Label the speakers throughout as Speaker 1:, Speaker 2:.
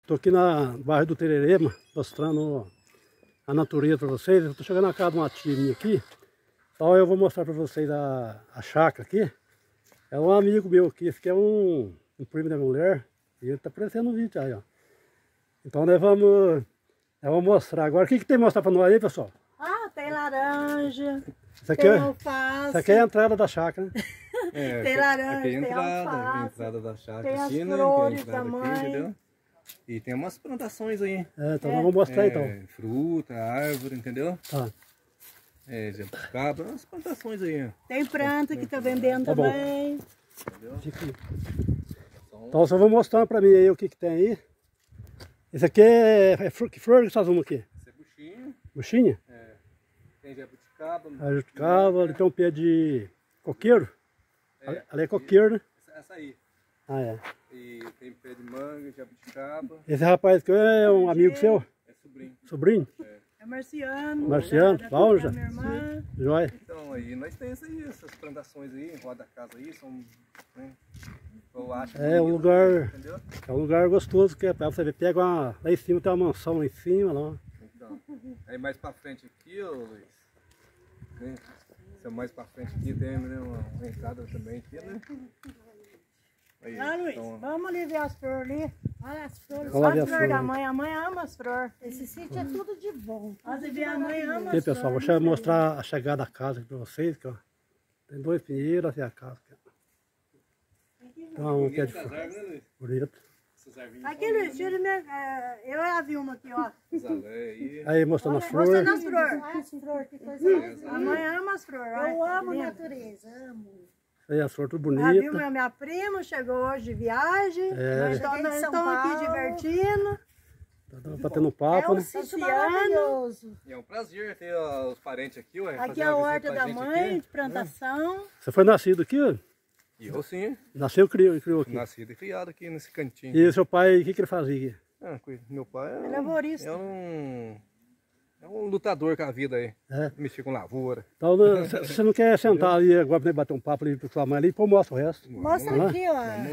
Speaker 1: Tô aqui no bairro do Tererema, mostrando a natureza para vocês. Eu tô chegando na casa de uma tia minha aqui. Então eu vou mostrar para vocês a chácara aqui. É um amigo meu aqui, esse aqui é um primo da minha mulher. E ele tá aparecendo no vídeo aí, ó. Então nós vamos mostrar agora. O que tem que mostrar para nós aí, pessoal?
Speaker 2: Ah, tem laranja,
Speaker 1: Isso aqui,
Speaker 2: tem alface.
Speaker 1: isso aqui é a entrada da chácara, né?
Speaker 2: Tem laranja,
Speaker 3: aqui é
Speaker 2: tem alface.
Speaker 3: a entrada da chácara
Speaker 2: tem
Speaker 3: aqui,
Speaker 2: as
Speaker 3: né?
Speaker 2: flores
Speaker 3: Que é a entrada
Speaker 2: da
Speaker 3: aqui,
Speaker 2: mãe.
Speaker 3: entendeu? E tem umas plantações aí.
Speaker 1: Então nós vamos mostrar então.
Speaker 3: Fruta, árvore, entendeu?
Speaker 1: Tá.
Speaker 3: Jabuticaba, umas plantações aí, ó.
Speaker 2: Tem planta que tá vendendo
Speaker 1: Tá bom.
Speaker 2: também.
Speaker 3: Entendeu?
Speaker 1: Então só vou mostrar para mim aí o que tem aí. Esse aqui que flor que nós vamos aqui?
Speaker 3: Esse é buchinho.
Speaker 1: Buchinha?
Speaker 3: Tem jabuticaba.
Speaker 1: Jabuticaba, ali tem um pé de coqueiro. Ali é coqueiro, né?
Speaker 3: Essa aí.
Speaker 1: Ah, é.
Speaker 3: E tem pé de manga, jabuticaba.
Speaker 1: Esse rapaz aqui é um amigo seu?
Speaker 3: É sobrinho.
Speaker 1: Sobrinho?
Speaker 2: É Marciano.
Speaker 1: Marciano, bom, já.
Speaker 2: Minha irmã.
Speaker 1: Joia.
Speaker 3: Então aí nós temos aí essas plantações aí, em roda da casa aí, são, né, eu acho
Speaker 1: É um
Speaker 3: bonito,
Speaker 1: lugar,
Speaker 3: entendeu?
Speaker 1: é um lugar gostoso, que é pra você ver, pega lá em cima tem uma mansão lá em cima, lá.
Speaker 3: Então, aí mais pra frente aqui, ô Luiz, né? Se é mais pra frente aqui tem, né, uma entrada também aqui, né? Aí,
Speaker 2: Ah, Luiz,
Speaker 3: então,
Speaker 2: vamos ali ver as flores ali. Olha as flores.
Speaker 1: Vamos lá ver
Speaker 2: Olha
Speaker 1: as
Speaker 2: as flores da
Speaker 1: flores.
Speaker 2: mãe. A mãe ama as flores.
Speaker 4: Esse sítio é tudo de bom.
Speaker 2: Olha, vê, a mãe ama
Speaker 1: Aqui
Speaker 2: as
Speaker 1: pessoal, vou
Speaker 2: flores.
Speaker 1: mostrar a chegada da casa aqui pra vocês, que, ó. Tem 2 pinheiros, assim a casa aqui, ó. Então, um pé de
Speaker 3: essas
Speaker 1: flor,
Speaker 3: árvores, né, Luiz?
Speaker 1: bonito.
Speaker 3: Essas árvores
Speaker 2: Aqui, Luiz, tira minha... eu e a Vilma aqui, ó.
Speaker 3: aí.
Speaker 1: Aí mostrando a flor.
Speaker 2: Mostrando as flores.
Speaker 4: Olha as flores, que coisa mais
Speaker 2: A mãe ama as flores.
Speaker 4: Eu
Speaker 2: olha,
Speaker 4: amo
Speaker 2: linda.
Speaker 4: natureza, amo.
Speaker 1: Aí as flores tudo
Speaker 2: A Vilma
Speaker 1: bonita.
Speaker 2: é minha prima, chegou hoje de viagem.
Speaker 1: É.
Speaker 2: Nós
Speaker 4: Cheguei de São
Speaker 2: estamos aqui
Speaker 4: Paulo.
Speaker 2: divertindo.
Speaker 1: Tá batendo
Speaker 4: É
Speaker 1: papo,
Speaker 4: um
Speaker 1: né?
Speaker 4: sítio
Speaker 2: Oceano.
Speaker 4: maravilhoso.
Speaker 3: E é um prazer ter ó, os parentes aqui, ué.
Speaker 2: Aqui
Speaker 3: fazer
Speaker 2: é a
Speaker 3: uma
Speaker 2: horta
Speaker 3: visita pra
Speaker 2: da
Speaker 3: gente
Speaker 2: mãe,
Speaker 3: aqui.
Speaker 2: de plantação.
Speaker 1: Você foi nascido aqui, ó?
Speaker 3: E eu sim,
Speaker 1: Nasceu e criou aqui.
Speaker 3: nascido e criado aqui nesse cantinho.
Speaker 1: E seu pai, o que ele fazia aqui?
Speaker 3: Meu pai
Speaker 2: Ele é laborista.
Speaker 3: é um lutador com a vida aí.
Speaker 1: É.
Speaker 3: Mexer com lavoura.
Speaker 1: Então, você não quer sentar ali agora pra bater um papo ali com sua mãe ali, pô, mostra o resto.
Speaker 4: Mostra
Speaker 1: Vamos lá?
Speaker 4: aqui, ó.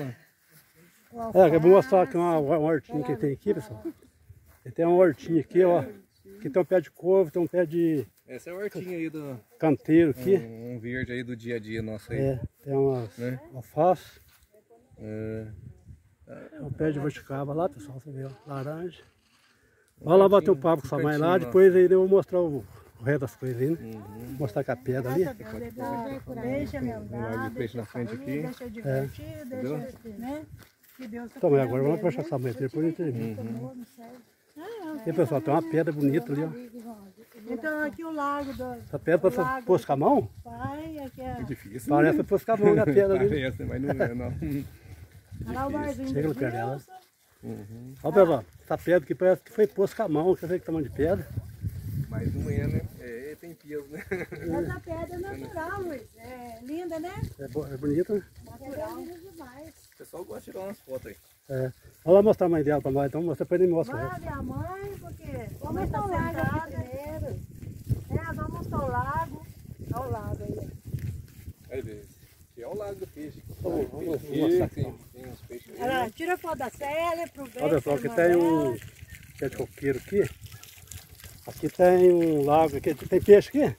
Speaker 4: O
Speaker 1: É, eu vou mostrar aqui uma hortinha que tem aqui, pessoal. Tem uma hortinha aqui, ó. Aqui tem um pé de couve, tem um pé de
Speaker 3: Essa é a hortinha aí do
Speaker 1: canteiro aqui.
Speaker 3: um verde aí do dia a dia nosso aí.
Speaker 1: É, tem umas
Speaker 3: Né?
Speaker 1: alface.
Speaker 3: É,
Speaker 1: Um pé de jabuticaba lá, pessoal, você vê, ó, laranja. Vai lá bater um papo com sua mãe lá,
Speaker 3: cantinho,
Speaker 1: depois aí eu vou mostrar o resto das coisas aí, né? Mostrar com a pedra ali.
Speaker 2: Deixa me
Speaker 3: um
Speaker 2: andar,
Speaker 3: lago de peixe na frente aqui.
Speaker 2: deixa eu divertir, deixa, né? Que Deus tá
Speaker 1: Então,
Speaker 2: cuidando
Speaker 1: agora vamos
Speaker 2: dele,
Speaker 1: conversar
Speaker 2: né?
Speaker 1: com sua mãe, depois eu termino.
Speaker 4: Uhum.
Speaker 1: E pessoal, tem uma pedra bonita ali, ó.
Speaker 2: Então aqui o lago do
Speaker 1: Essa pedra pra você pôr com a mão,
Speaker 2: pai, aqui é
Speaker 3: Difícil.
Speaker 1: parece que pôs com a mão na pedra ali.
Speaker 3: Parece, mas não é não.
Speaker 2: lá o barzinho
Speaker 1: Chega no
Speaker 2: do
Speaker 1: pé dela.
Speaker 2: Wilson.
Speaker 1: Ó, pessoal, essa pedra aqui parece que foi posto com a mão, que que tamanho de pedra.
Speaker 3: Mas não é, né? Tem peso, né?
Speaker 2: Essa pedra é natural, Luiz. É linda, né?
Speaker 1: É bonita, né?
Speaker 2: Natural.
Speaker 3: O pessoal gosta de tirar umas fotos aí.
Speaker 1: É. Vamos lá mostrar a mãe dela pra nós, então mostra pra ele e mostra o
Speaker 2: Vai
Speaker 1: resto.
Speaker 2: ver a mãe, porque
Speaker 4: Vamos
Speaker 2: mãe tá
Speaker 4: ao lago aqui
Speaker 2: sentada.
Speaker 4: primeiro.
Speaker 2: Vamos mostrar o lago. Olha o lago aí.
Speaker 3: Aí, vê. Aqui é o lago do peixe.
Speaker 1: Vamos
Speaker 3: Aqui
Speaker 1: mostrar
Speaker 3: tem
Speaker 1: aqui.
Speaker 3: uns peixes aí.
Speaker 2: Olha lá, tira foto da Célia, aproveita.
Speaker 1: Ó, pessoal, aqui
Speaker 2: filma
Speaker 1: tem
Speaker 2: ela.
Speaker 1: um pé de coqueiro aqui. Aqui tem um lago aqui. Tem peixe aqui?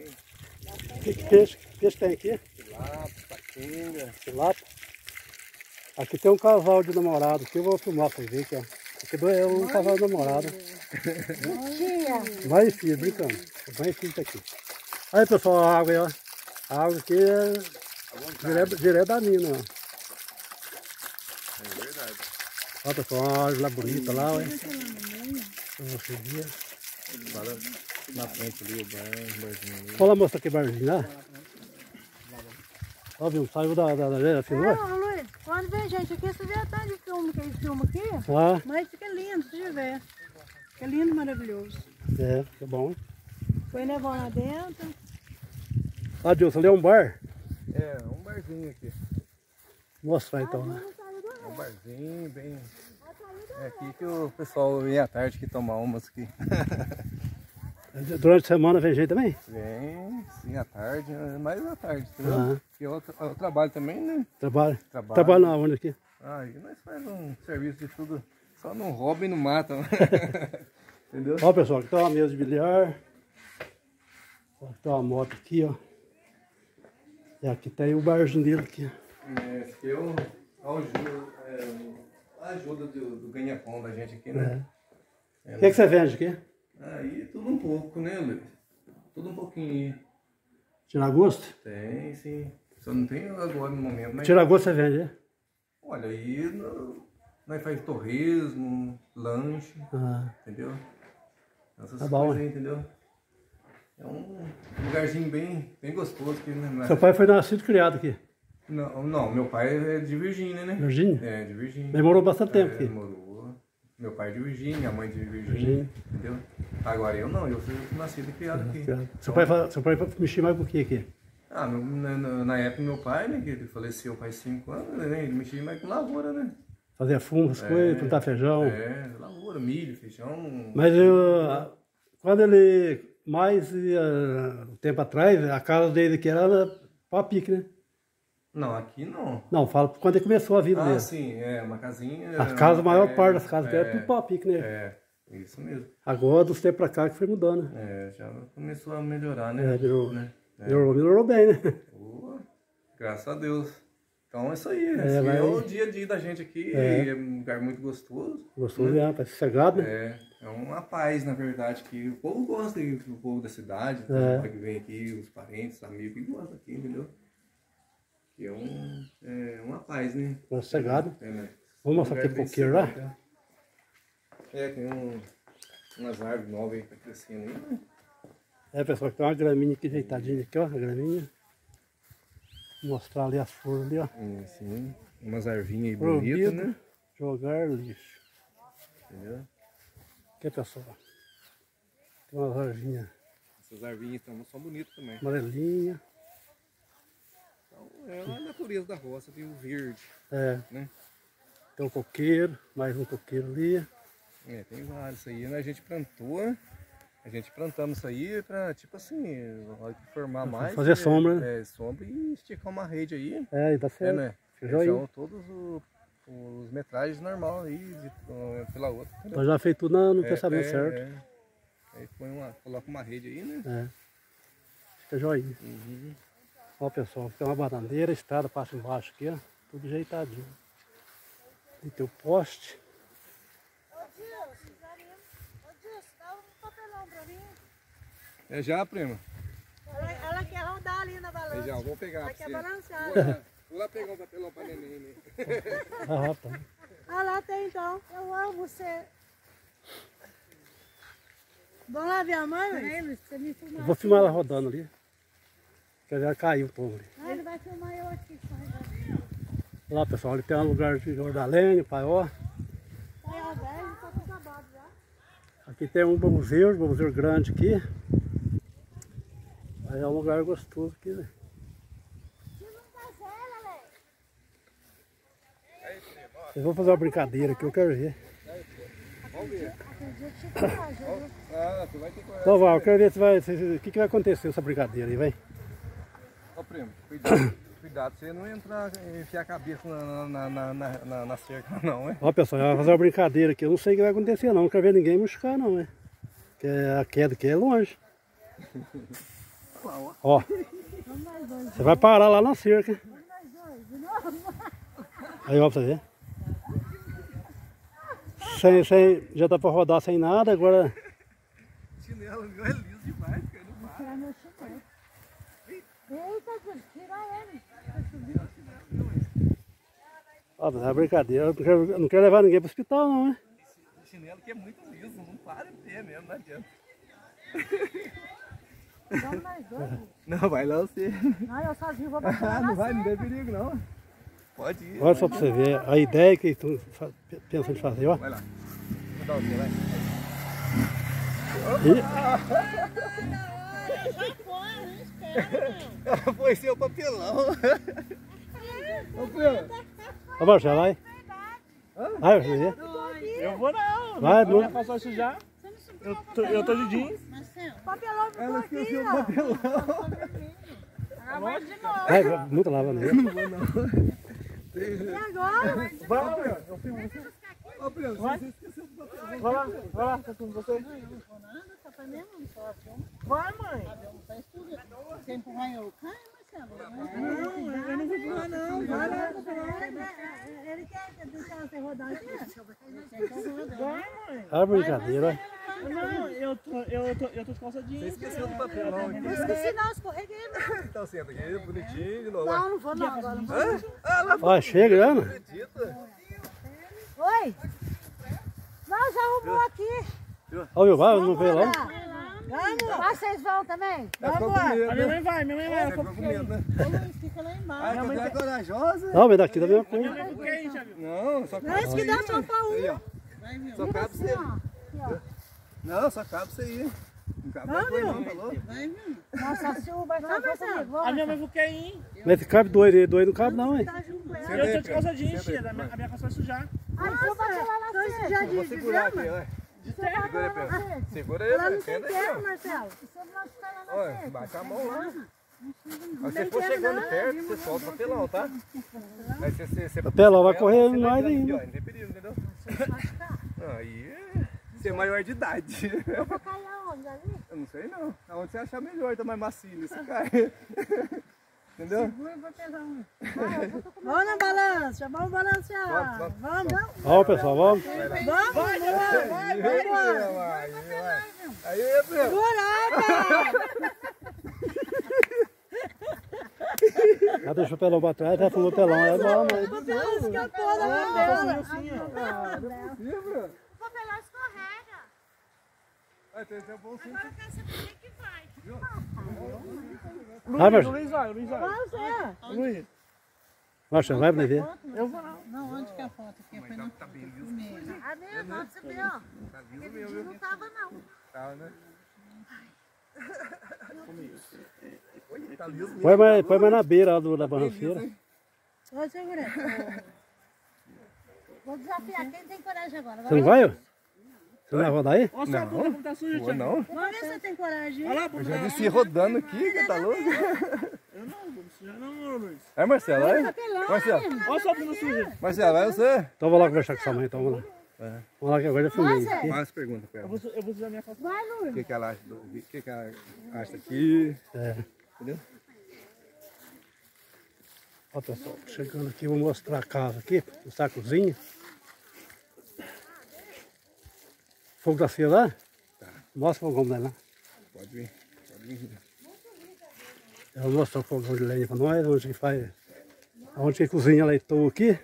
Speaker 3: Tem
Speaker 1: Que peixe tem aqui?
Speaker 3: tilápia, patinga.
Speaker 1: Tilápia. Aqui tem um casal de namorado aqui, eu vou filmar pra vocês verem aqui, ó. Aqui é um casal de namorado.
Speaker 4: Tia.
Speaker 1: Mãe e filho, brincando. Mãe e filho tá aqui. Aí, pessoal, a água aí, ó. A água aqui é direto da mina, ó.
Speaker 3: É verdade.
Speaker 1: Ó, pessoal, uma árvore lá bonita lá, ó. Pra vocês verem.
Speaker 3: Lá na frente ali, o barzinho ali.
Speaker 1: Olha lá, mostra aqui o barzinho lá. Ó, viu? Saiu da filmou?
Speaker 2: Ô, Luiz, quando vem gente aqui, você vê a tarde de filme que eles filmam aqui.
Speaker 1: Ah,
Speaker 2: Mas fica lindo, deixa eu ver. Fica lindo, maravilhoso.
Speaker 1: é, que bom.
Speaker 2: Põe nevão lá dentro.
Speaker 1: Ah, Dilson, ali é um bar.
Speaker 3: É, um barzinho aqui.
Speaker 1: Vou mostrar então, né?
Speaker 3: É um barzinho bem... É aqui que o pessoal vem à tarde que toma umas aqui.
Speaker 1: Durante a semana vem gente também?
Speaker 3: Vem, sim, à tarde, mais à tarde, entendeu?
Speaker 1: Aham.
Speaker 3: Porque eu trabalho também, né?
Speaker 1: Trabalho.
Speaker 3: Trabalho.
Speaker 1: Trabalho na onde aqui?
Speaker 3: Aí nós fazemos um serviço de tudo Só não rouba e não mata. Entendeu?
Speaker 1: Ó, pessoal, aqui tá uma mesa de bilhar. Aqui tá uma moto aqui, ó. E aqui tem o barzinho dele aqui.
Speaker 3: Esse aqui é a ajuda do ganha-pão da gente aqui, né?
Speaker 1: O que você vende aqui?
Speaker 3: Aí tudo um pouco, né, Luiz? Tudo um pouquinho.
Speaker 1: Tiragosto?
Speaker 3: Tem, sim. Só não tem agora no momento, mas...
Speaker 1: Tiragosto você vende, é?
Speaker 3: Olha, aí nós faz torresmo, lanche, entendeu? Essas
Speaker 1: Tá bom,
Speaker 3: coisas aí, entendeu? É um lugarzinho bem gostoso aqui, né?
Speaker 1: Seu pai foi nascido e criado aqui?
Speaker 3: Não, meu pai é de Virgínia, né?
Speaker 1: Virgínia?
Speaker 3: É, de Virgínia.
Speaker 1: Ele morou bastante tempo aqui.
Speaker 3: Morou. Meu pai é de Virgínia, minha mãe é de Virgínia, entendeu? Agora eu não, eu fui nascido e criado aqui.
Speaker 1: Seu pai mexia mais com o que aqui?
Speaker 3: Na época meu pai, né, que ele faleceu faz 5 anos, né, ele mexia mais com lavoura, né?
Speaker 1: Fazia fumo, essas coisas, plantar feijão.
Speaker 3: Lavoura, milho, feijão.
Speaker 1: Mas quando ele, um tempo atrás, a casa dele aqui era pau a pique, né?
Speaker 3: Não, aqui não.
Speaker 1: Não, falo quando ele começou a vida dele.
Speaker 3: Sim, uma casinha.
Speaker 1: A maior parte das casas era tudo pau a pique, né?
Speaker 3: Isso mesmo.
Speaker 1: Agora, dos tempos pra cá, que foi mudando, né?
Speaker 3: Já começou a melhorar, né?
Speaker 1: Melhorou bem, né?
Speaker 3: Graças a Deus. Então é isso aí. É o dia a dia da gente aqui. É um lugar muito gostoso.
Speaker 1: Gostoso, né? Tá sossegado,
Speaker 3: né? É uma paz, na verdade, que o povo gosta, o povo da cidade, que vem aqui, os parentes, os amigos, que gostam aqui, entendeu? Que é uma paz, né?
Speaker 1: Sossegado.
Speaker 3: Né?
Speaker 1: Vamos mostrar aqui um pouquinho lá?
Speaker 3: Tem umas árvores novas aí que tá crescendo aí, né?
Speaker 1: Pessoal, tem uma graminha aqui ajeitadinha aqui, ó, a graminha. Vou mostrar ali as flores ali, ó.
Speaker 3: Sim, umas arvinhas aí bonitas, né?
Speaker 1: Jogar lixo.
Speaker 3: Entendeu?
Speaker 1: Aqui, pessoal. Tem umas arvinhas.
Speaker 3: Essas arvinhas são bonitas também.
Speaker 1: Amarelinha.
Speaker 3: Então, é a natureza da roça, tem o verde. Né?
Speaker 1: Tem um coqueiro, mais um coqueiro ali.
Speaker 3: Tem vários isso aí, né? A gente plantamos isso aí pra, tipo assim, formar mais.
Speaker 1: Fazer sombra, né?
Speaker 3: Sombra e esticar uma rede aí.
Speaker 1: E dá certo.
Speaker 3: Né? São todos os metragens normal aí, pela outra.
Speaker 1: Nós já fez tudo no pensamento certo.
Speaker 3: Aí coloca uma rede aí, né?
Speaker 1: Fica joinha. Ó, pessoal, tem uma bananeira, a estrada passa embaixo aqui, ó. Tudo ajeitadinho. E tem o poste.
Speaker 2: Dá um papelão pra mim.
Speaker 3: Já, prima?
Speaker 2: Ela quer rodar ali na balança.
Speaker 3: Já, vou pegar.
Speaker 2: Ela quer balançar.
Speaker 3: Vou lá pegar um papelão pra neném, né?
Speaker 1: Rapaz.
Speaker 2: Lá tem então. Eu amo você. Vamos lá ver a mãe? Você me filmar.
Speaker 1: Eu vou filmar ela rodando ali. Quer ver, ela caiu um pouco ali.
Speaker 2: Ele vai filmar eu aqui.
Speaker 1: Lá, pessoal, ali tem um lugar de jogar lenha, paió. Aqui tem um bambuzeiro grande aqui. Aí é um lugar gostoso aqui, né? Eu vou fazer uma brincadeira aqui, eu quero ver.
Speaker 3: Vamos ver.
Speaker 1: Então vai, eu quero ver o que vai acontecer essa brincadeira aí, vai.
Speaker 3: Ó, primo, cuidado, você não enfiar a cabeça na cerca não, hein?
Speaker 1: Ó, pessoal, eu vou fazer uma brincadeira aqui, eu não sei o que vai acontecer não quero ver ninguém machucar não, né? Porque a queda aqui é longe. Ó, você vai parar lá na cerca. Aí, ó, pra você ver. Já dá pra rodar sem nada, agora...
Speaker 3: O chinelo meu é liso demais, cara, não para.
Speaker 2: Tirar meu chinelo. Eita, tira ele.
Speaker 1: Ó, mas é brincadeira, eu não quero levar ninguém pro hospital não, né?
Speaker 3: Esse chinelo aqui é muito liso, não para de ter mesmo, não adianta.
Speaker 2: Vamos nós dois.
Speaker 3: Não, vai lá você.
Speaker 2: Não, eu sozinho vou bater
Speaker 3: Não vai, não tem perigo não. Pode ir.
Speaker 1: Olha só pra você ver a ideia que tu pensa em fazer, ó.
Speaker 3: Vai lá. Vou dar você, vai. Foi seu papelão.
Speaker 1: Ó, Marcelo, vai. Vai, você ver.
Speaker 5: Eu vou não.
Speaker 1: Vai,
Speaker 5: não. Não posso sujar. Eu tô de jeans.
Speaker 2: Papelão ficou aqui, ó. Agora de novo.
Speaker 1: Vai, muito lava nele.
Speaker 2: E agora?
Speaker 5: Vai, eu filmo.
Speaker 3: Ó, Breno, você esqueceu do papel.
Speaker 5: Vai lá, tá com você.
Speaker 2: Não vou nada, tá fazendo um só.
Speaker 5: Vai, mãe.
Speaker 2: Tá estudando. Você empurrar eu caio, Marcelo?
Speaker 5: Não, eu não vou empurrar, não. Vai lá.
Speaker 2: Ele quer deixar você rodar aqui?
Speaker 5: Vai, mãe.
Speaker 1: Ah, brincadeira, vai.
Speaker 5: Não, eu tô de calça jeans.
Speaker 3: Você esqueceu do papel, não.
Speaker 2: Não esqueci não, escorreguei não.
Speaker 3: Então senta aqui, bonitinho, de novo.
Speaker 2: Não, não vou não, agora não vou.
Speaker 1: Vai, chega, Ana.
Speaker 3: Acredita?
Speaker 2: Oi? Não, já arrumou aqui.
Speaker 1: Olha, vai, não veio lá.
Speaker 2: Vamos. Mas vocês vão também?
Speaker 3: Ela ficou com medo,
Speaker 5: A minha
Speaker 3: né?
Speaker 5: mãe vai,
Speaker 3: Você ficou com medo, né?
Speaker 2: Ô Luiz, fica lá embaixo.
Speaker 3: Ai, você é corajosa.
Speaker 1: Não, mas daqui da mesma
Speaker 5: Minha
Speaker 1: coisa.
Speaker 5: mãe por quem, já viu?
Speaker 3: Não, só
Speaker 2: Não,
Speaker 3: cabe
Speaker 2: isso que dá só pra um.
Speaker 3: aí, ó. Só cabe
Speaker 2: Assim,
Speaker 3: você.
Speaker 2: ó.
Speaker 3: Não, só cabe você aí. Não cabe mais coisa não, falou?
Speaker 2: Nossa, se o Marcelo for comigo,
Speaker 5: A minha
Speaker 2: vamos.
Speaker 5: mãe por quem?
Speaker 1: Mas cabe dois não cabe não, hein?
Speaker 2: Tá junto com ela.
Speaker 3: Senta aí,
Speaker 5: Eu tô de calça
Speaker 3: Pedro.
Speaker 5: jeans,
Speaker 3: Senta aí,
Speaker 5: tia. A minha calça vai sujar.
Speaker 2: Ai, se eu bater lá na frente.
Speaker 3: Vou segurar aqui, ó. Segura aí, Pedro. Segura aí,
Speaker 2: Ela
Speaker 3: Pedro.
Speaker 2: não tem
Speaker 3: Senta aí,
Speaker 2: terra,
Speaker 3: ó.
Speaker 2: Marcelo. Se eu não ficar lá na
Speaker 3: Olha,
Speaker 2: frente.
Speaker 3: baixa a mão lá. Mas se
Speaker 2: tem
Speaker 3: for
Speaker 2: terra,
Speaker 3: chegando
Speaker 2: não.
Speaker 3: perto, você solta o papelão, tá? Aí você
Speaker 1: Papelão vai correr
Speaker 3: você
Speaker 1: mais
Speaker 3: aqui,
Speaker 1: ainda.
Speaker 3: ó, não tem perigo, entendeu? Aí você é maior de idade.
Speaker 2: Eu vou cair aonde? Ali?
Speaker 3: Eu não sei não. Aonde você achar melhor, tá mais macio, você cai. Entendeu?
Speaker 2: Vamos na balança, vamos balancear.
Speaker 3: Vamos,
Speaker 2: Vamos.
Speaker 1: Vamos, pessoal, vamos.
Speaker 2: Vamos,
Speaker 3: Aí, Pedro.
Speaker 2: Segura,
Speaker 1: Já deixou o pelão pra trás, já falou o pelão. Aí vamos, aí.
Speaker 2: papel escapou da mão dela.
Speaker 3: Lembra?
Speaker 4: O papelão escorrega.
Speaker 3: Vai ter que ser bom sim.
Speaker 4: Agora eu quero saber quem que vai.
Speaker 1: Vai, Marcelo.
Speaker 5: Luiz vai, Luiz vai.
Speaker 2: Você.
Speaker 5: Luiz.
Speaker 1: Marcelo, vai pra ver.
Speaker 5: Eu vou não.
Speaker 2: Não, onde que é a foto aqui? Foi no primeiro.
Speaker 4: A minha foto, você viu?
Speaker 3: Tá liso
Speaker 4: Aquele
Speaker 3: mesmo,
Speaker 4: dia
Speaker 3: viu?
Speaker 4: não tava, não.
Speaker 3: Tá, né? Tá liso mesmo.
Speaker 1: Põe mais na beira lá da barranceira.
Speaker 2: Vou segurar.
Speaker 4: Vou desafiar quem tem coragem agora.
Speaker 1: Você não vai, ó? Você não vai rodar aí?
Speaker 5: Olha sua bunda como tá suja,
Speaker 3: Pô,
Speaker 5: tia.
Speaker 3: não.
Speaker 2: Vamos ver se você tem coragem.
Speaker 5: Olha lá,
Speaker 3: Eu
Speaker 5: bunda.
Speaker 3: já vi você rodando aqui, que tá louco?
Speaker 5: Eu não vou sujar não, Luiz.
Speaker 3: É, Marcelo, vai? Marcelo,
Speaker 5: Olha sua bunda suja.
Speaker 3: Marcelo, vai você?
Speaker 1: Então vou lá conversar com sua mãe, então vamos lá. Vamos lá que agora já filmei aqui.
Speaker 3: Faz pergunta pra
Speaker 5: Eu
Speaker 3: ela.
Speaker 5: vou sujar minha calça.
Speaker 2: Vai, Lu.
Speaker 3: O que ela acha, o que ela acha aqui?
Speaker 1: É.
Speaker 3: Entendeu?
Speaker 1: Ó, pessoal, chegando aqui, vou mostrar a casa aqui, mostrar a cozinha. Fogo da feira lá?
Speaker 3: Tá.
Speaker 1: Mostra o fogão dela lá.
Speaker 3: Pode vir, pode vir.
Speaker 1: Eu vou mostrar o fogão de lenha pra nós, onde que faz, onde que cozinha leitoa aqui.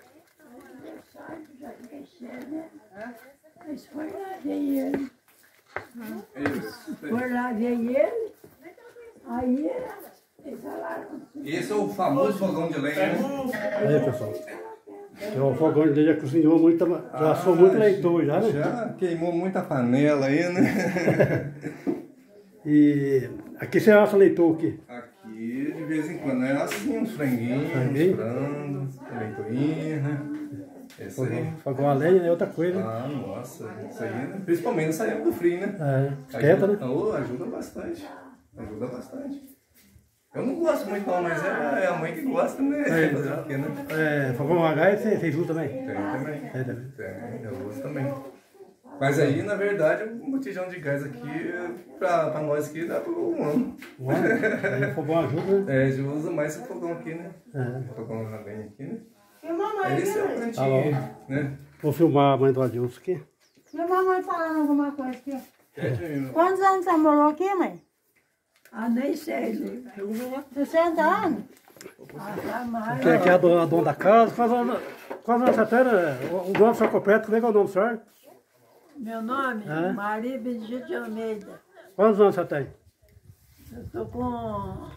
Speaker 6: Foi lá ver ele, aí eles falaram,
Speaker 3: Esse é o famoso fogão de lenha, né?
Speaker 1: Aí, pessoal. Então, o fogão de lenha já cozinhou muito, já assou muito leitoa já, né?
Speaker 3: Já queimou muita panela aí, né?
Speaker 1: E aqui você assa leitoa aqui.
Speaker 3: Aqui, de vez em quando, é assim, uns franguinhos,
Speaker 1: Franguinho?
Speaker 3: uns frangos, leitoinha, né? Esse aí.
Speaker 1: Fogão a lenha é outra coisa, né?
Speaker 3: Ah, nossa, isso aí, né? Principalmente nessa época do frio, né?
Speaker 1: É, esquenta, né?
Speaker 3: Oh, ajuda bastante. Ajuda bastante. Eu não gosto muito não, mas é a mãe que gosta, né? Fazer o quê, né?
Speaker 1: É, fogão a gás você usa também?
Speaker 3: Tem também.
Speaker 1: É, também.
Speaker 3: Tem, eu uso também. Mas aí, na verdade, um botijão de gás aqui, pra nós aqui, dá por um ano.
Speaker 1: Aí o fogão ajuda, né?
Speaker 3: É, a gente usa mais esse fogão aqui, né?
Speaker 1: É.
Speaker 3: O fogão na lenha aqui, né?
Speaker 2: E mamãe,
Speaker 3: Esse é o
Speaker 1: Tá
Speaker 3: cantinho,
Speaker 1: bom.
Speaker 3: né?
Speaker 1: Vou filmar a mãe do Adilson aqui.
Speaker 2: e a mamãe falando alguma coisa aqui.
Speaker 3: Quietinho.
Speaker 2: Quantos anos você morou aqui, mãe?
Speaker 6: ah, nem sei, né?
Speaker 2: 60 anos?
Speaker 6: Ah, tá mais.
Speaker 1: Que é a dona da casa. Quais anos você tem, né? O dono do seu completo, como é que é o nome do senhor?
Speaker 6: Meu nome
Speaker 1: É?
Speaker 6: Maria Benedita de Almeida.
Speaker 1: Quantos anos você tem?
Speaker 6: Eu estou com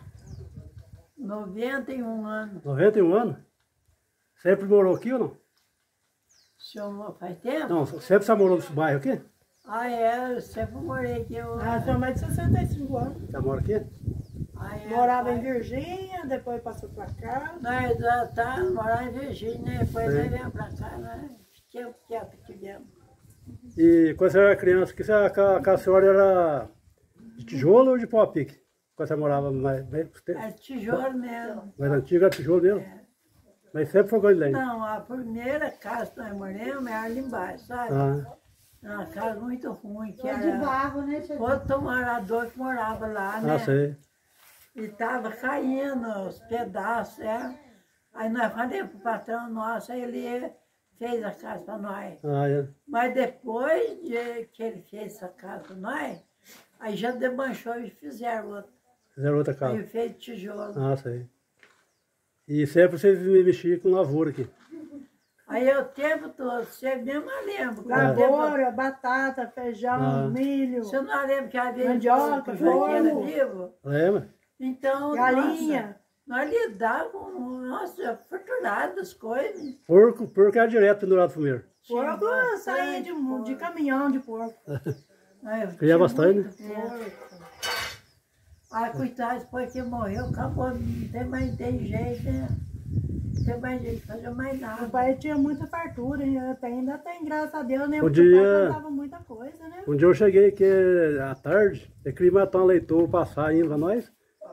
Speaker 6: 91 anos.
Speaker 1: 91 anos? Sempre morou aqui ou não?
Speaker 6: O senhor faz tempo?
Speaker 1: Não, sempre você morou nesse bairro aqui?
Speaker 6: Ah, é, eu sempre morei aqui. Eu,
Speaker 2: Ah, sua mãe de 65 anos.
Speaker 1: Você mora aqui?
Speaker 6: ah, é,
Speaker 2: Morava em
Speaker 6: pai.
Speaker 2: Virgínia, depois passou pra cá.
Speaker 6: Nós já tá morando em Virgínia, depois
Speaker 1: Sim.
Speaker 6: nós viemos pra cá, né? Tempo que tivemos.
Speaker 1: E quando você era criança, a casa da senhora era de tijolo ou de pau a pique? Quando você morava mais
Speaker 6: É tijolo mesmo.
Speaker 1: antiga, era tijolo mesmo? Mas sempre fogão de lenha.
Speaker 6: Não, a primeira casa que nós moramos era ali embaixo, sabe?
Speaker 1: Ah,
Speaker 6: Uma casa muito ruim, que
Speaker 4: É de
Speaker 6: era
Speaker 4: barro, né, tia?
Speaker 6: outro morador que morava lá, né?
Speaker 1: sei.
Speaker 6: E tava caindo os pedaços, Aí nós falamos pro patrão nosso, aí ele fez a casa para nós.
Speaker 1: Ah, é.
Speaker 6: Mas depois de que ele fez essa casa para nós, aí já desmanchou e fizeram outra.
Speaker 1: Fizeram outra
Speaker 6: Aí
Speaker 1: casa.
Speaker 6: fez tijolo.
Speaker 1: Ah, sei. E sempre vocês mexiam com lavoura aqui.
Speaker 6: Aí o tempo todo, você mesmo lembra.
Speaker 2: Lavoura, batata, feijão,
Speaker 1: Ah.
Speaker 2: milho,
Speaker 6: Você não lembra que havia
Speaker 2: Mandioca,
Speaker 6: Joaquina
Speaker 2: forno.
Speaker 6: vivo?
Speaker 1: Lembra?
Speaker 6: Então,
Speaker 2: galinha.
Speaker 6: nossa, nós lidávamos, nossa, fortunado das coisas.
Speaker 1: Porco era direto pendurado fumeiro.
Speaker 2: Porco
Speaker 6: Tinha
Speaker 2: saía
Speaker 6: bastante
Speaker 2: de caminhão de porco.
Speaker 6: Nós
Speaker 1: Cria
Speaker 6: tinha
Speaker 1: bastante,
Speaker 6: muito porco. Ah, coitado, depois que morreu, acabou, não tem jeito, né? Não tem mais jeito de fazer mais
Speaker 2: O
Speaker 6: nada.
Speaker 2: pai tinha muita fartura, ainda tem, graças a Deus, né?
Speaker 1: O
Speaker 2: Porque
Speaker 1: dia-
Speaker 2: o pai plantava muita coisa, né?
Speaker 1: Um dia eu cheguei aqui à tarde, e queria matar um leitor passar ainda pra nós.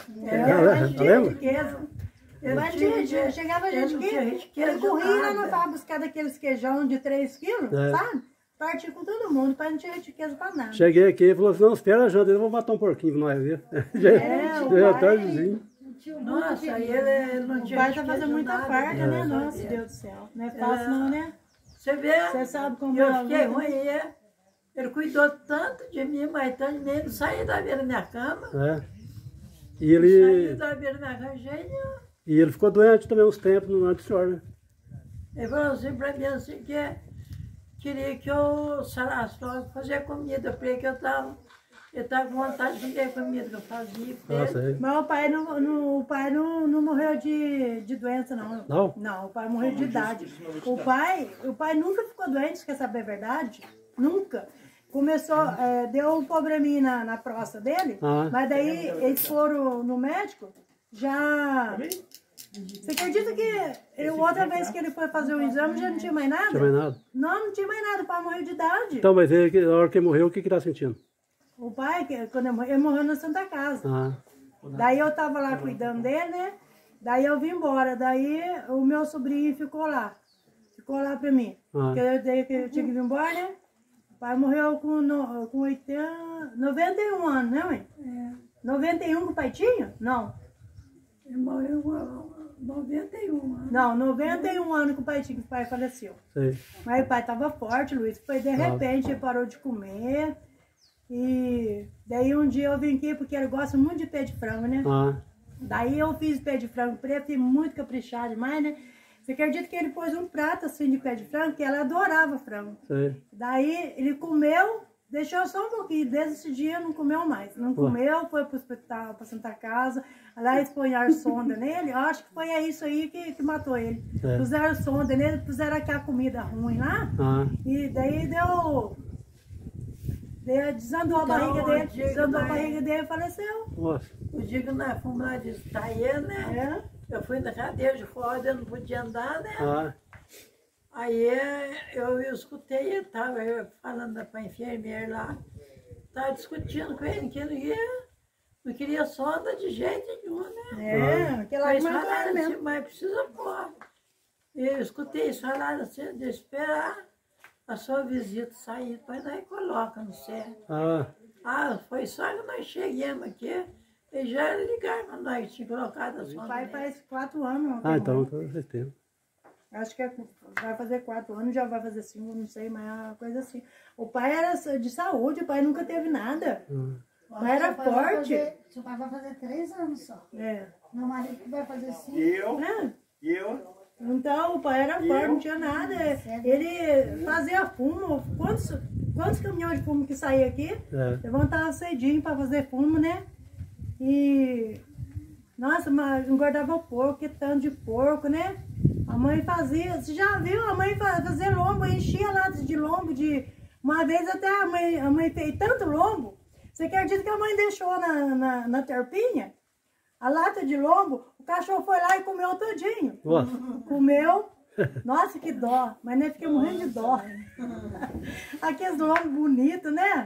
Speaker 6: Mas tinha
Speaker 1: lembra?
Speaker 6: riqueza. Eu
Speaker 2: Mas chegava
Speaker 6: eu
Speaker 2: gente
Speaker 6: não
Speaker 2: que
Speaker 6: tinha riqueza
Speaker 2: ele corria lá
Speaker 6: nada.
Speaker 2: no bar buscar daqueles queijão de 3 quilos,
Speaker 1: É.
Speaker 2: sabe? Partia com todo mundo, o pai não tinha riqueza pra nada.
Speaker 1: Cheguei aqui e falou assim, não, espera a janta, eu vou matar um porquinho pra nós ver. Já
Speaker 2: o
Speaker 1: já
Speaker 2: pai-
Speaker 1: tardezinho.
Speaker 6: Nossa, aí ele não
Speaker 2: O
Speaker 6: tinha
Speaker 2: pai tá
Speaker 6: riqueza
Speaker 2: fazendo muita
Speaker 6: nada,
Speaker 2: farda, né?
Speaker 6: né?
Speaker 2: Nossa, Deus do céu. Não é fácil não, né?
Speaker 6: Você vê?
Speaker 2: Você sabe como
Speaker 6: Eu
Speaker 2: é a
Speaker 6: fiquei
Speaker 2: vida,
Speaker 6: ruim, ele cuidou tanto de mim, mas tanto de mim, ele não saía da beira da minha cama.
Speaker 1: É. E
Speaker 6: Saiu
Speaker 1: ele,
Speaker 6: da beira da minha cama, gente.
Speaker 1: e ele ficou doente também uns tempos antes do senhor, né?
Speaker 6: Ele falou assim pra mim, assim, que queria que eu salasse logo, fazer comida, porque que eu tava com vontade de comer a comida que eu fazia.
Speaker 1: Ah, sei.
Speaker 2: Mas o pai não morreu de doença, não.
Speaker 1: Não?
Speaker 2: Não, o pai morreu de idade. O pai nunca ficou doente, quer saber a verdade? Nunca. Começou, deu um probleminha na próstata dele,
Speaker 1: Ah.
Speaker 2: mas daí eles foram no médico, já... Você acredita que outra vez que ele foi fazer o exame já não tinha mais nada?
Speaker 1: Não tinha mais nada.
Speaker 2: Não tinha mais nada, o pai morreu de idade.
Speaker 1: Então, mas ele, na hora que ele morreu, o que que tá sentindo?
Speaker 2: O pai, quando ele morreu na Santa Casa.
Speaker 1: Ah,
Speaker 2: Daí eu tava lá cuidando dele, né? Daí eu vim embora. Daí o meu sobrinho ficou lá. Ficou lá pra mim.
Speaker 1: Ah.
Speaker 2: Porque daí que eu tinha que vir embora, né? O pai morreu com 91 anos, né, mãe? 91 que o pai tinha? Não.
Speaker 6: Ele morreu com 91 anos.
Speaker 2: Não, 91 anos que o pai tinha, que o pai faleceu.
Speaker 1: sei.
Speaker 2: Mas o pai tava forte, Luiz. Foi de repente, ele parou de comer. E daí um dia eu vim aqui, porque ele gosta muito de pé de frango, né?
Speaker 1: Ah,
Speaker 2: Daí eu fiz pé de frango preto, fiquei muito caprichado demais, né? Você acredita que ele pôs um prato assim de pé de frango, que ela adorava frango.
Speaker 1: sei.
Speaker 2: Daí ele comeu, deixou só um pouquinho, desde esse dia não comeu mais. Não comeu, foi pro hospital, pra Santa Casa, lá eles punharam sonda nele, eu acho que foi isso aí que matou ele.
Speaker 1: É.
Speaker 2: Puseram sonda nele, puseram aquela comida ruim lá,
Speaker 1: Ah,
Speaker 2: e daí desandou a
Speaker 6: Então,
Speaker 2: barriga dele,
Speaker 6: diga,
Speaker 2: desandou a
Speaker 6: mãe.
Speaker 2: barriga dele e faleceu.
Speaker 1: nossa.
Speaker 6: O dia que nós fomos lá de Itaê, né? Eu fui na cadeira de roda, eu não podia andar, né?
Speaker 1: Ah,
Speaker 6: Aí eu escutei, ele estava falando para a enfermeira lá, estava discutindo com ele que não queria sonda de jeito nenhum, né?
Speaker 2: Aquela
Speaker 6: Mas
Speaker 2: matou
Speaker 6: falaram
Speaker 2: ele
Speaker 6: assim,
Speaker 2: mesmo.
Speaker 6: mas precisa pôr. Eu escutei eles falaram assim, de esperar a sua visita sair, depois nós coloca no céu.
Speaker 1: ah,
Speaker 6: Ah, foi só que nós chegamos aqui, eles já ligaram para nós, tinha colocado a
Speaker 2: O
Speaker 6: sonda.
Speaker 2: pai
Speaker 6: nele.
Speaker 2: faz 4 anos.
Speaker 1: ah, então faz tempo.
Speaker 2: Acho que vai fazer 4 anos, já vai fazer 5, não sei, mas é uma coisa assim. O pai era de saúde, o pai nunca teve nada. O pai era
Speaker 4: Seu pai vai
Speaker 2: forte.
Speaker 4: seu pai vai fazer 3 anos só.
Speaker 2: É.
Speaker 4: Meu marido que vai fazer 5.
Speaker 2: É. Então o pai era forte, não tinha nada. Ele fazia fumo. Quantos caminhões de fumo que saía aqui?
Speaker 1: É.
Speaker 2: Levantava cedinho para fazer fumo, né? E nossa, mas engordava o porco, que tanto de porco, né? A mãe fazia, você já viu? A mãe fazia lombo, enchia latas de lombo de. Uma vez até a mãe fez tanto lombo. Você acredita que a mãe deixou na terpinha? A lata de lombo, o cachorro foi lá e comeu todinho.
Speaker 1: Nossa.
Speaker 2: Comeu. Nossa, que dó. Mas nem fiquei morrendo de dó. Aqueles lombos bonitos, né?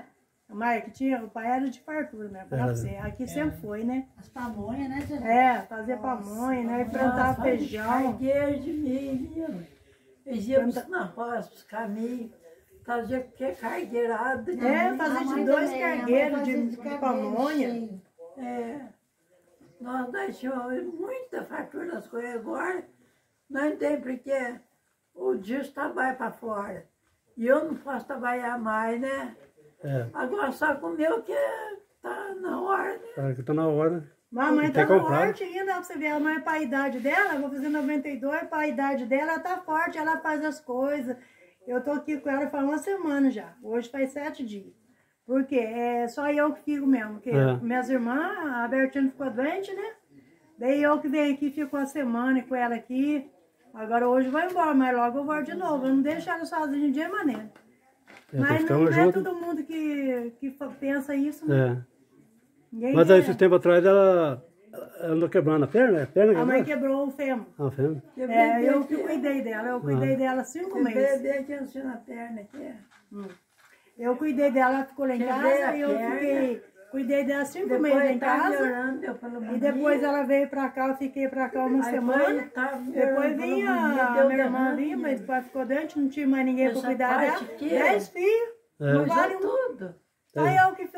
Speaker 2: Mas que tinha, o pai era de fartura, né? Pra
Speaker 1: Era.
Speaker 2: você. Aqui sempre foi, né?
Speaker 4: As pamonhas, né, tia?
Speaker 2: É, fazer pamonha, né? Plantar feijão.
Speaker 6: Cargueiro de milho. Eles iam na roça, buscar milho. Fazia que cargueirada de
Speaker 2: É,
Speaker 6: milho.
Speaker 2: fazer de 2 cargueiros de pamonha.
Speaker 6: É. Nós tínhamos muita fartura das coisas. Agora, nós não tem porque o dia trabalha para fora. E eu não posso trabalhar mais, né?
Speaker 1: É,
Speaker 6: Agora só com o meu que tá na hora, né?
Speaker 1: tá na hora.
Speaker 2: Mamãe
Speaker 1: Tem
Speaker 2: tá
Speaker 1: que comprar.
Speaker 2: forte ainda, pra você ver. A mãe, para a idade dela, eu vou fazer 92, para a idade dela, ela tá forte, ela faz as coisas. Eu tô aqui com ela faz 1 semana já. Hoje faz 7 dias. Por quê? É só eu que fico mesmo. Porque minhas irmãs, a Bertina ficou doente, né? Daí eu que venho aqui, fico 1 semana com ela aqui. Agora hoje vai embora, mas logo eu volto de novo. Eu não deixo ela sozinha de maneira.
Speaker 1: Tem que
Speaker 2: Mas
Speaker 1: ficar
Speaker 2: não é
Speaker 1: junto.
Speaker 2: todo mundo que pensa isso, né?
Speaker 1: É.
Speaker 2: Ninguém
Speaker 1: Mas aí,
Speaker 2: quer.
Speaker 1: esse tempo atrás, ela andou quebrando a perna? É perna que
Speaker 2: A mãe
Speaker 1: quebrou?
Speaker 2: quebrou o fêmur.
Speaker 1: Ah, fêmur.
Speaker 2: É, eu que cuidei dela. Eu cuidei dela 5
Speaker 6: O
Speaker 2: meses.
Speaker 6: bebê que ansina na perna aqui.
Speaker 2: Eu cuidei dela, ela ficou lá em
Speaker 6: Quebrei
Speaker 2: casa
Speaker 6: a
Speaker 2: e eu
Speaker 6: perna.
Speaker 2: cuidei dela 5 meses lá
Speaker 6: Depois
Speaker 2: em
Speaker 6: tá
Speaker 2: casa.
Speaker 6: melhorando, deu pneumonia.
Speaker 2: E depois ela veio pra cá, eu fiquei pra cá 1
Speaker 6: Aí
Speaker 2: semana.
Speaker 6: foi, tá
Speaker 2: Depois
Speaker 6: melhorando,
Speaker 2: vinha
Speaker 6: pneumonia,
Speaker 2: a
Speaker 6: deu
Speaker 2: minha irmã
Speaker 6: derrame.
Speaker 2: vinha, mas depois ficou doente, não tinha mais ninguém pra
Speaker 6: Essa
Speaker 2: cuidar dela.
Speaker 6: parte aqui,
Speaker 2: 10 filhos,
Speaker 1: É.
Speaker 2: não
Speaker 6: Mas
Speaker 2: vale
Speaker 6: é
Speaker 2: um.
Speaker 6: tudo.
Speaker 2: Só eu que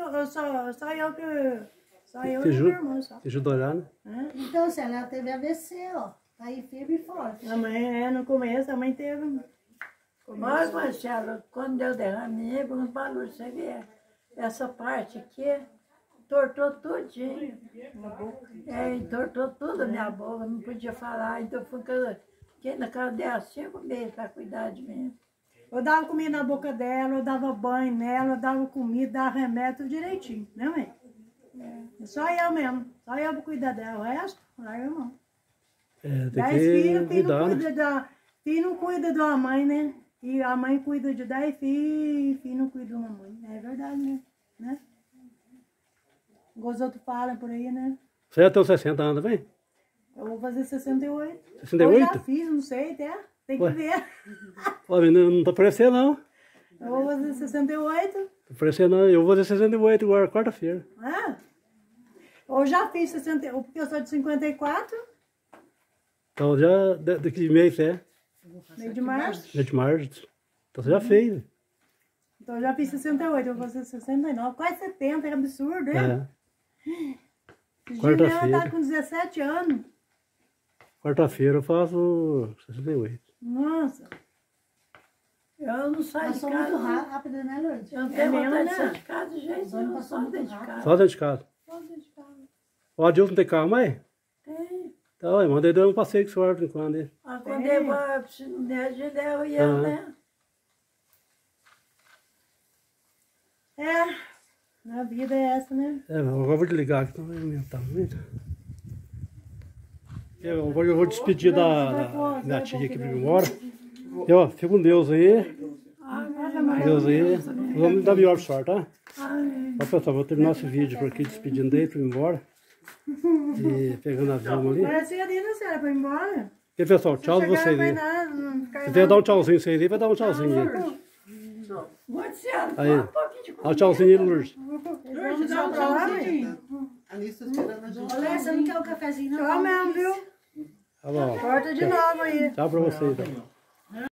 Speaker 2: só eu
Speaker 1: Que
Speaker 2: e minha irmã só.
Speaker 1: Que ajuda a olhar, né?
Speaker 4: Então, se ela teve AVC, ó. Tá aí firme e forte.
Speaker 2: A mãe, no começo, a mãe teve.
Speaker 6: Mas, Marcelo, quando deu derrame, um valor, você vê, essa parte aqui, tortou tudinho. Entortou tudo a minha boca, não podia falar, então foi que ainda que ela deu 5 meses para cuidar de mim.
Speaker 2: Eu dava comida na boca dela, eu dava banho nela, eu dava comida, dava remédio tudo direitinho, né, mãe? Só eu mesmo, só eu pra cuidar dela, o resto, lá eu não.
Speaker 1: É, tem
Speaker 2: 10
Speaker 1: que
Speaker 2: filhos,
Speaker 1: cuidar, né?
Speaker 2: filho não cuida de uma mãe, né? E a mãe cuida de 10 filhos, filho não cuida de uma mãe. É verdade, né? Os outros falam por aí, né?
Speaker 1: Você já tem uns 60 anos, vem?
Speaker 2: Eu vou fazer 68.
Speaker 1: 68?
Speaker 2: Eu já fiz, não sei até. Tem que
Speaker 1: Ué.
Speaker 2: ver.
Speaker 1: Ó, menino, não tá parecendo, não.
Speaker 2: Eu vou fazer 68.
Speaker 1: Tá parecendo, não. Eu vou fazer 68 agora, quarta-feira.
Speaker 2: Ah, eu já fiz 61, porque eu sou de 54,
Speaker 1: Então já, de que mês é?
Speaker 2: meio de março.
Speaker 1: É de março. Então você já fez.
Speaker 2: Então eu já fiz 68, eu vou fazer 69, quase 70, é absurdo, né?
Speaker 1: É.
Speaker 2: Juliana
Speaker 1: Quarta-feira.
Speaker 2: tá com 17 anos.
Speaker 1: Quarta-feira eu faço 68.
Speaker 2: Nossa.
Speaker 6: Eu não saio de
Speaker 4: Passou muito
Speaker 6: casa.
Speaker 4: rápido, né, Lourdes?
Speaker 6: Eu não tenho
Speaker 2: mesmo,
Speaker 6: vontade de
Speaker 2: né?
Speaker 6: sair de casa de jeito nenhum,
Speaker 4: Passou
Speaker 6: só
Speaker 4: muito
Speaker 6: dentro de
Speaker 4: rápido.
Speaker 6: casa.
Speaker 1: Só dentro de casa.
Speaker 2: Só dentro de casa.
Speaker 1: Ó, Adilson não tem carro mais?
Speaker 6: Tem.
Speaker 1: Então, aí, manda ele dar um passeio com o senhor por enquanto. Hein?
Speaker 6: Ah, quando eu vou preciso de ajuda, eu,
Speaker 1: Aham.
Speaker 6: né?
Speaker 2: A vida é essa, né?
Speaker 1: É, mas agora eu vou desligar aqui, então vai aumentar muito. Agora eu vou despedir da minha tia que veio embora. E, ó, fica com Deus aí. Deus aí. Vamos dar melhor sorte, tá? Ó, pessoal, vou terminar esse vídeo por aqui, despedindo dele pra ir embora. E pegando a avião ali.
Speaker 2: Parecia ali, né, Célia, pra ir embora.
Speaker 1: E pessoal, tchau de vocês aí. Se quiser dar um tchauzinho vocês aí, vai dar um tchauzinho aí.
Speaker 6: Marcelo,
Speaker 1: Aí.
Speaker 6: fala um pouquinho de
Speaker 1: Dá um tchauzinho aí, Lourdes.
Speaker 2: Vamos só pra lá, mãe.
Speaker 5: Alice tá esperando a gente.
Speaker 4: Olha, você não quer o cafezinho, não?
Speaker 2: Tchau mesmo, viu?
Speaker 1: Tá bom.
Speaker 2: Corta de novo aí.
Speaker 1: Tchau pra vocês. Então.